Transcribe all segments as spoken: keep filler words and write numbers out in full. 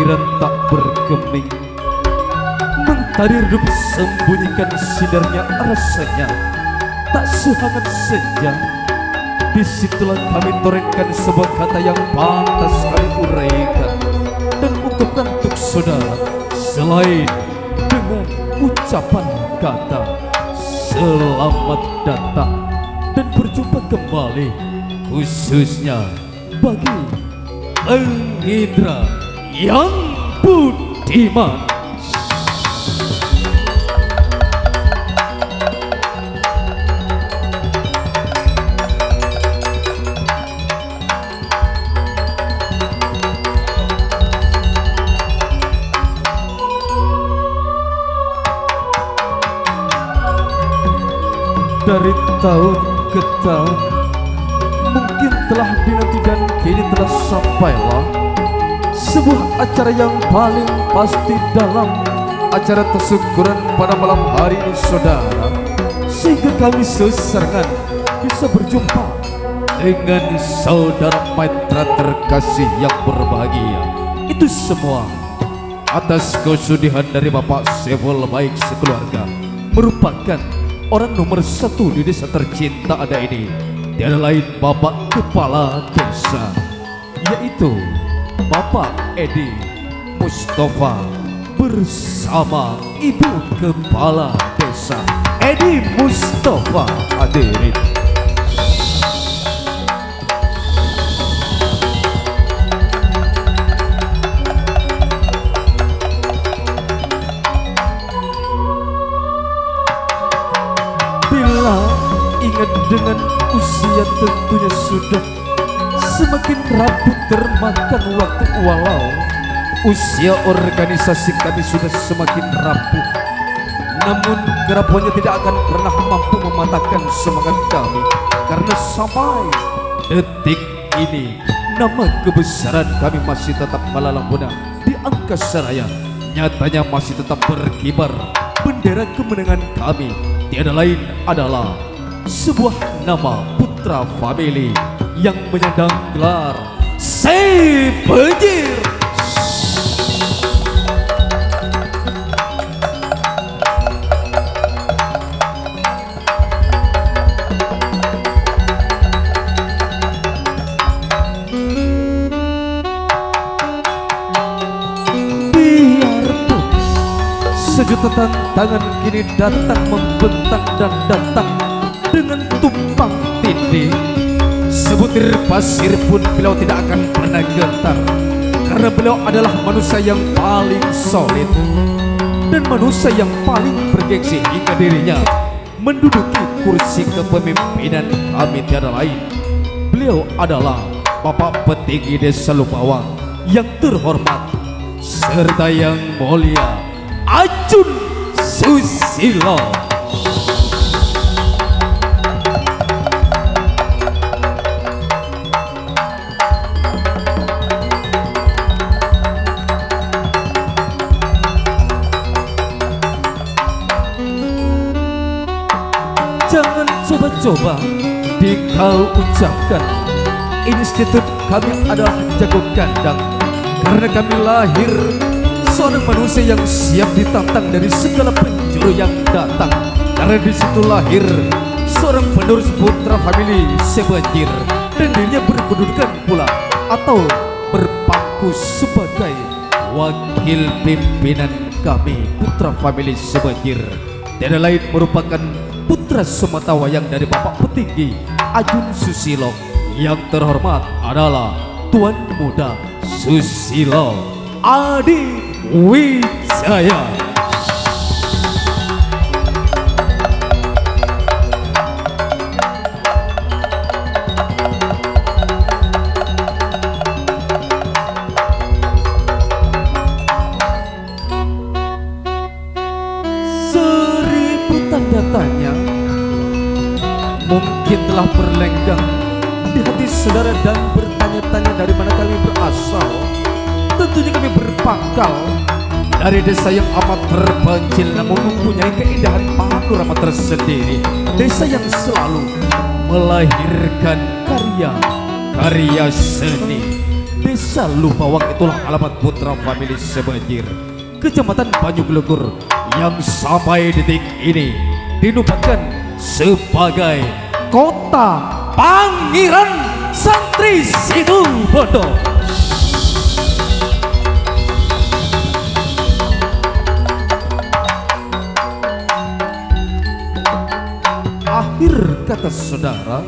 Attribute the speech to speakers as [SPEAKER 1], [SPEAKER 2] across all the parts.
[SPEAKER 1] pikiran tak bergeming, mentari redup sembunyikan sidarnya rasanya tak sehangat senja. Disitulah kami torengkan sebuah kata yang pantas kami uraikan dan ungkapkan untuk saudara, selain dengan ucapan kata selamat datang dan berjumpa kembali, khususnya bagi Indra yang budiman. Dari tahun ke tahun mungkin telah dinanti dan kini telah sampailah sebuah acara yang paling pasti dalam acara tersyukuran pada malam hari ini saudara, sehingga kami sesarangan bisa berjumpa dengan saudara Maitra terkasih yang berbahagia. Itu semua atas kesudihan dari Bapak Sevel baik sekeluarga, merupakan orang nomor satu di desa tercinta ada ini, tiada lain Bapak Kepala Desa, yaitu Bapak Edi Mustafa bersama Ibu Kepala Desa Edi Mustafa hadirin. Ingat dengan usia tentunya sudah semakin rapuh termakan waktu, walau usia organisasi kami sudah semakin rapuh, namun kerapuhannya tidak akan pernah mampu mematahkan semangat kami, karena sampai detik ini nama kebesaran kami masih tetap melalang buana di angkasa raya. Nyatanya masih tetap berkibar bendera kemenangan kami, tiada lain adalah sebuah nama putra famili yang menyandang gelar Si Banjir. Biarpun sejuta tantangan kini datang membentang dan datang dengan tumpang tindih, sebutir pasir pun beliau tidak akan pernah getar, karena beliau adalah manusia yang paling solid dan manusia yang paling bergengsi hingga dirinya menduduki kursi kepemimpinan kami tiada lain. Beliau adalah Bapak Petinggi Desa Lumbawang yang terhormat serta yang mulia Ajun Susilo. Jangan coba-coba di kau ucapkan institut kami adalah jago kandang, karena kami lahir seorang manusia yang siap ditantang dari segala penjuru yang datang, karena di situ lahir seorang penerus putra famili Sebanjir, dan dirinya berkedudukan pula atau berpangku sebagai wakil pimpinan kami putra famili Sebanjir, tiada lain merupakan putra sematawayang dari Bapak Petinggi Ajun Susilo yang terhormat adalah Tuan Muda Susilo Adi Wijaya. Seribu tanda tanya mungkin telah berlenggang di hati saudara dan bertanya-tanya dari mana kami berasal. Tentunya kami berpangkal dari desa yang amat terpencil namun mempunyai keindahan panorama tersendiri, desa yang selalu melahirkan karya-karya seni, desa Desa Lupawang itulah alamat Putra Family Sebanjir, Kecamatan Banyuglegur, yang sampai detik ini dinobatkan sebagai Kota Pangeran Santri Situbondo. Akhir kata saudara,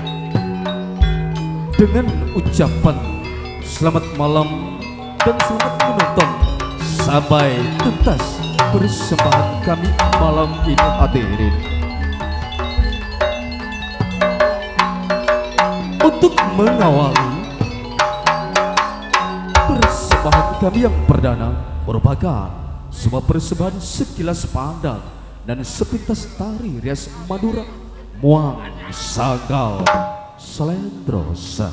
[SPEAKER 1] dengan ucapan selamat malam dan selamat menonton, sampai tuntas persembahan kami malam ini hadirin. Untuk mengawali persembahan kami yang perdana merupakan sebuah persembahan sekilas pandang dan sepintas tari rias Madura Muang Sagal Slendrosa.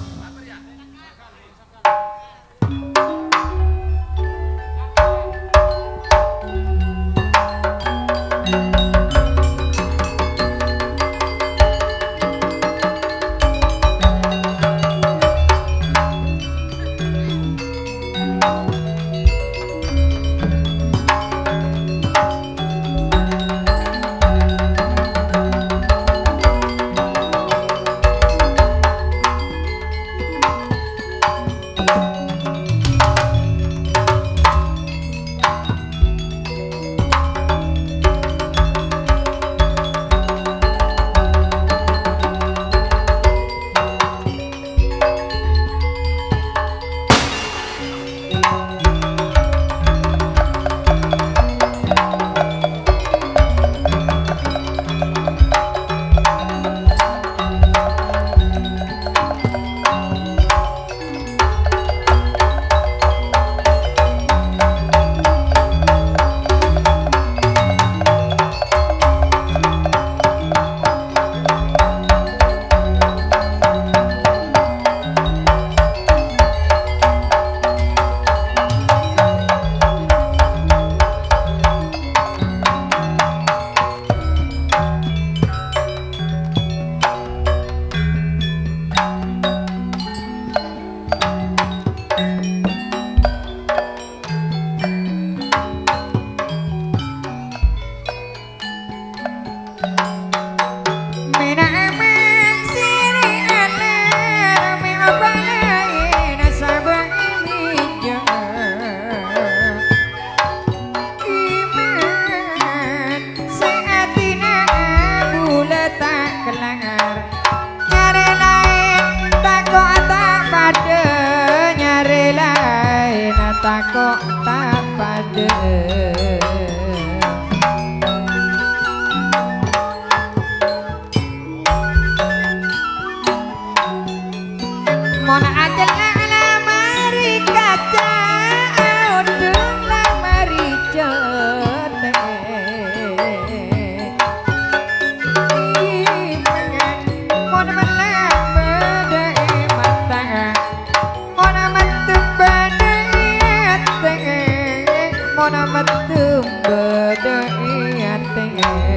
[SPEAKER 2] Takok tak pada Mona aja lah mari kaca udung lah mari jote Mona malam bedai mata Mona matu bedai Mona matu bedai hati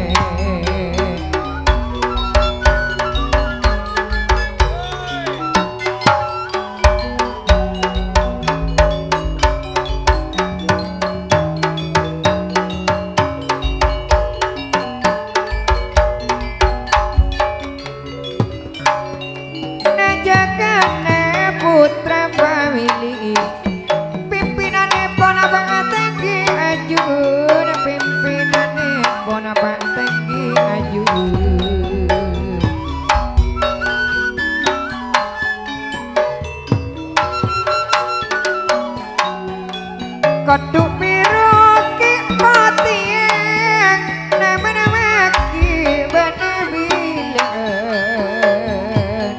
[SPEAKER 2] Najagane Putra Family pimpinane pona Pak Tenggi Ajun pimpinane pona Pak Tenggi Ajun Koduk biru ki patieng nama-nama ki benebilan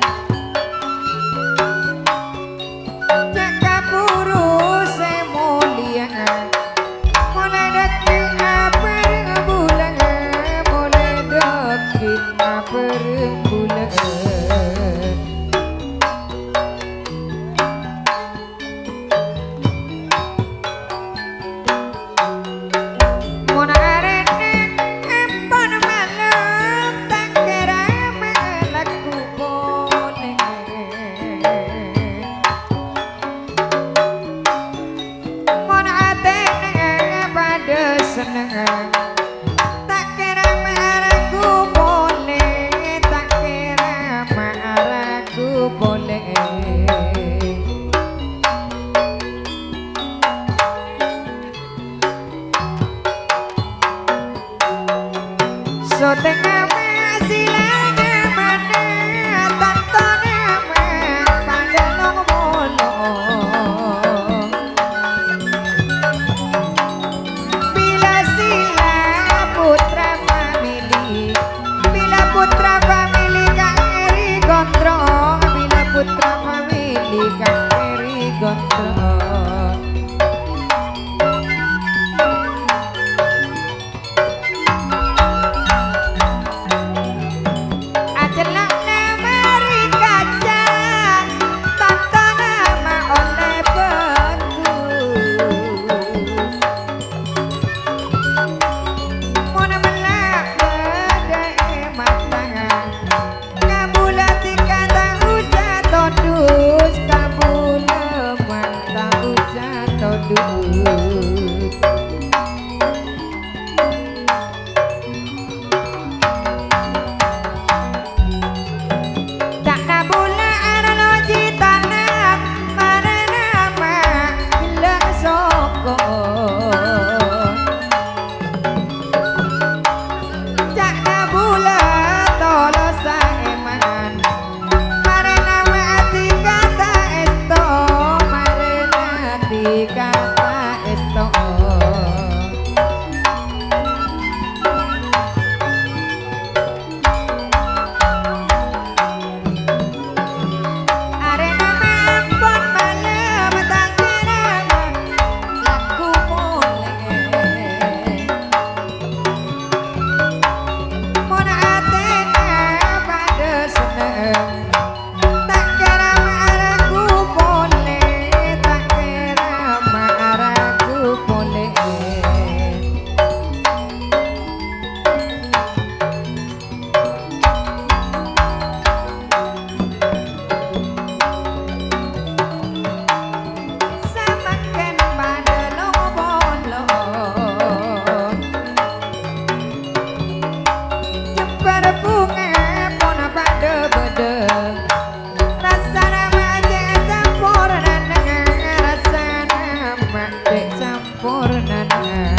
[SPEAKER 2] Cek kapuru semulia mulai detik per bulan mulai detik per bulan seneng tak kira maraku boleh tak kira maraku boleh so tengah silanya mana tanto nama pada long bolo bila sila putra family bila putra family kari gondrong bila putra family kari gondrong Sempurna